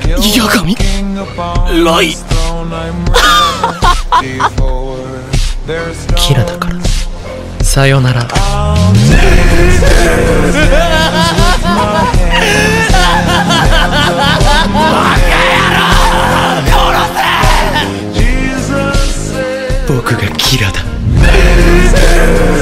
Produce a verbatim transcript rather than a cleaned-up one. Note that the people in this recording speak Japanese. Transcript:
ヤ神ライキラだからさよなら。僕がキラだ。